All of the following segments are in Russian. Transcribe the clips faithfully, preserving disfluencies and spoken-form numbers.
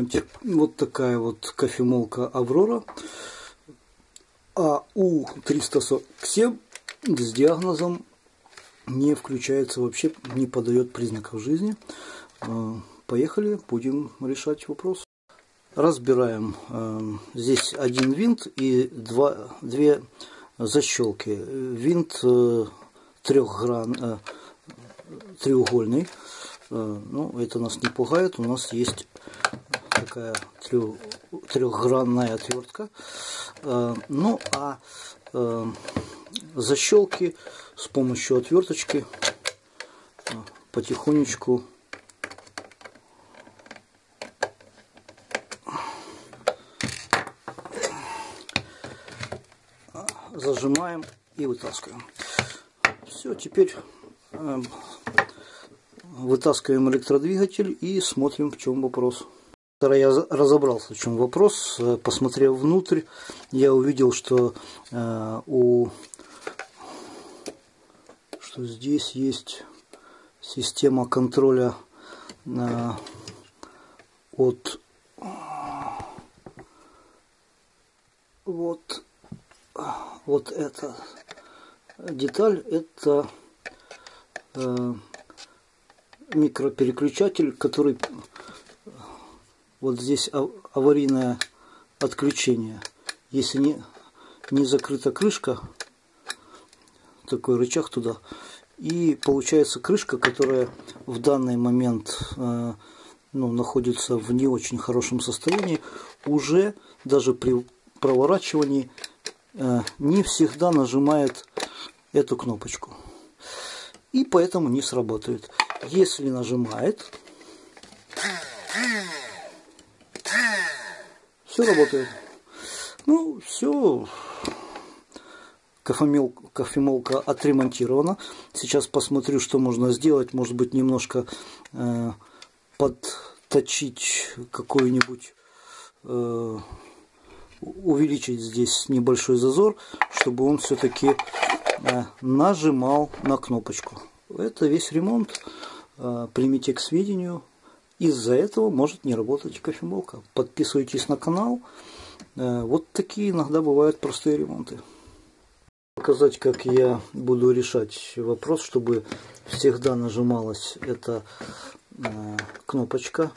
ремонтир. Вот такая вот кофемолка Аврора А У триста сорок семь с диагнозом не включается вообще, не подает признаков жизни. Поехали, будем решать вопрос. Разбираем. Здесь один винт и два, две защелки. Винт трехгран, треугольный. Ну, это нас не пугает. У нас есть такая трехгранная отвертка. Ну, а защелки с помощью отверточки потихонечку зажимаем и вытаскиваем. Все, теперь э, вытаскиваем электродвигатель и смотрим, в чем вопрос. Когда я разобрался, в чем вопрос, посмотрев внутрь, я увидел, что э, у что здесь есть система контроля э, от вот вот эта деталь, это э, микропереключатель, который вот здесь аварийное отключение. Если не, не закрыта крышка, такой рычаг туда, и получается крышка, которая в данный момент э, ну, находится в не очень хорошем состоянии, уже даже при проворачивании э, не всегда нажимает эту кнопочку. И поэтому не сработает. Если нажимает, все работает. Ну, все. Кофемолка, кофемолка отремонтирована. Сейчас посмотрю, что можно сделать. Может быть, немножко э, подточить какой-нибудь, э, увеличить здесь небольшой зазор, чтобы он все-таки э, нажимал на кнопочку. Это весь ремонт. Э, примите к сведению. Из-за этого может не работать кофемолка. Подписывайтесь на канал. Э, вот такие иногда бывают простые ремонты. Показать, как я буду решать вопрос, чтобы всегда нажималась эта э, кнопочка.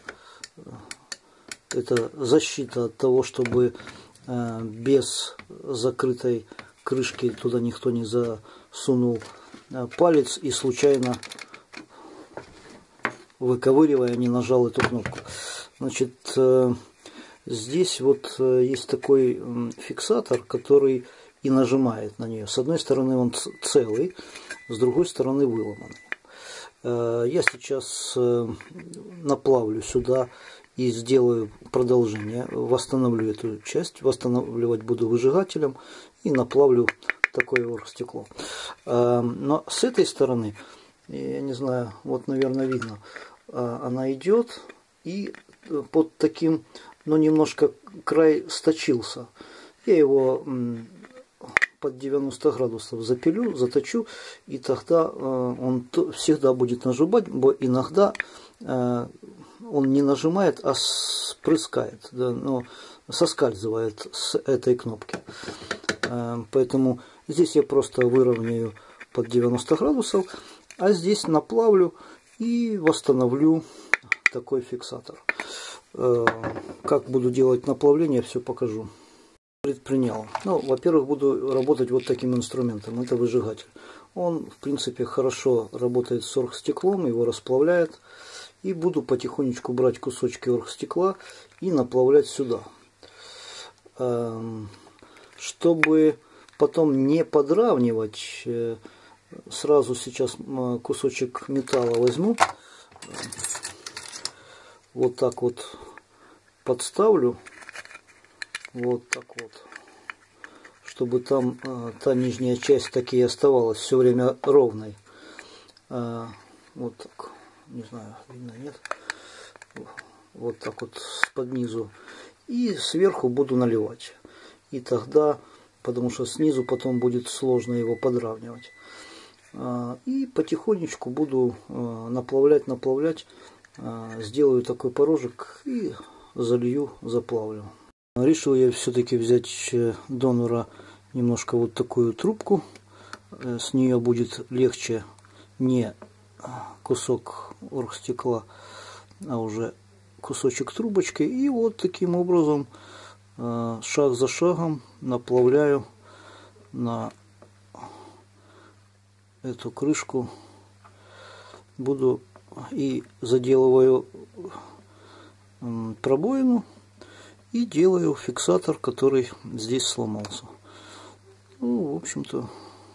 Это защита от того, чтобы э, без закрытой крышки туда никто не засунул э, палец и случайно, выковыривая, не нажал эту кнопку. Значит, э, здесь вот э, есть такой э, фиксатор, который и нажимает на нее. С одной стороны он целый, с другой стороны выломанный. Я сейчас наплавлю сюда и сделаю продолжение. Восстановлю эту часть. Восстанавливать буду выжигателем и наплавлю такое оргстекло. Но с этой стороны, я не знаю, вот, наверное, видно, она идет и под таким, ну, немножко край сточился. Я его под девяносто градусов запилю, заточу, и тогда э, он то, всегда будет нажимать, бо иногда э, он не нажимает, а спрыскает, да, ну, соскальзывает с этой кнопки. Э, поэтому здесь я просто выровняю под девяносто градусов, а здесь наплавлю и восстановлю такой фиксатор. Э, как буду делать наплавление, все покажу. Предпринял. Ну, во-первых, буду работать вот таким инструментом. Это выжигатель. Он, в принципе, хорошо работает с оргстеклом, его расплавляет. И буду потихонечку брать кусочки оргстекла и наплавлять сюда. Чтобы потом не подравнивать, сразу сейчас кусочек металла возьму. Вот так вот подставлю. Вот так вот, чтобы там э, та нижняя часть таки и оставалась все время ровной. Э, вот так, не знаю, видно, нет. Вот так вот под низу. И сверху буду наливать. И тогда, потому что снизу потом будет сложно его подравнивать. Э, и потихонечку буду э, наплавлять, наплавлять. Э, сделаю такой порожек и залью, заплавлю. Решил я все-таки взять донора немножко вот такую трубку. С нее будет легче не кусок оргстекла, а уже кусочек трубочки. И вот таким образом шаг за шагом наплавляю на эту крышку. Буду и заделываю пробоину и делаю фиксатор, который здесь сломался. Ну, в общем-то,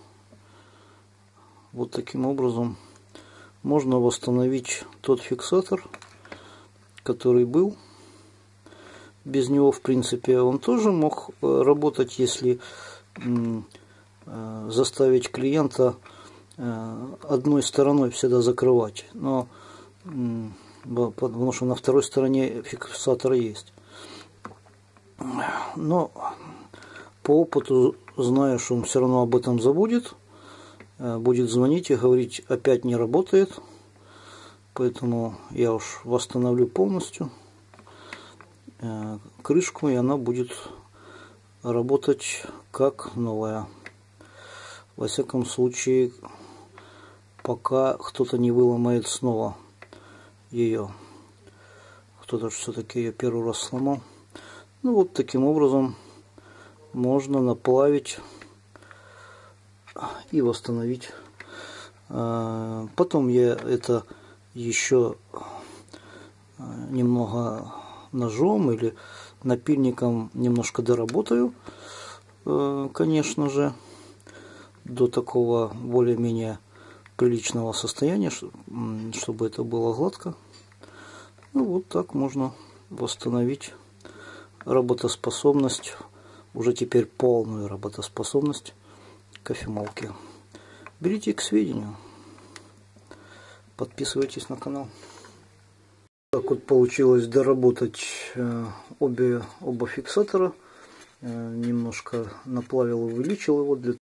вот таким образом можно восстановить тот фиксатор, который был. Без него, в принципе, он тоже мог работать, если заставить клиента одной стороной всегда закрывать. Но потому что на второй стороне фиксатор есть. Но по опыту знаю, что он все равно об этом забудет. Будет звонить и говорить: опять не работает. Поэтому я уж восстановлю полностью крышку, и она будет работать как новая. Во всяком случае, пока кто-то не выломает снова ее. Кто-то все-таки ее первый раз сломал. Ну вот таким образом можно наплавить и восстановить. Потом я это еще немного ножом или напильником немножко доработаю, конечно же, до такого более-менее приличного состояния, чтобы это было гладко. Ну вот так можно восстановить работоспособность, уже теперь полную работоспособность кофемолки. Берите к сведению, подписывайтесь на канал. Так вот получилось доработать обе, оба фиксатора. Немножко наплавил, увеличил его для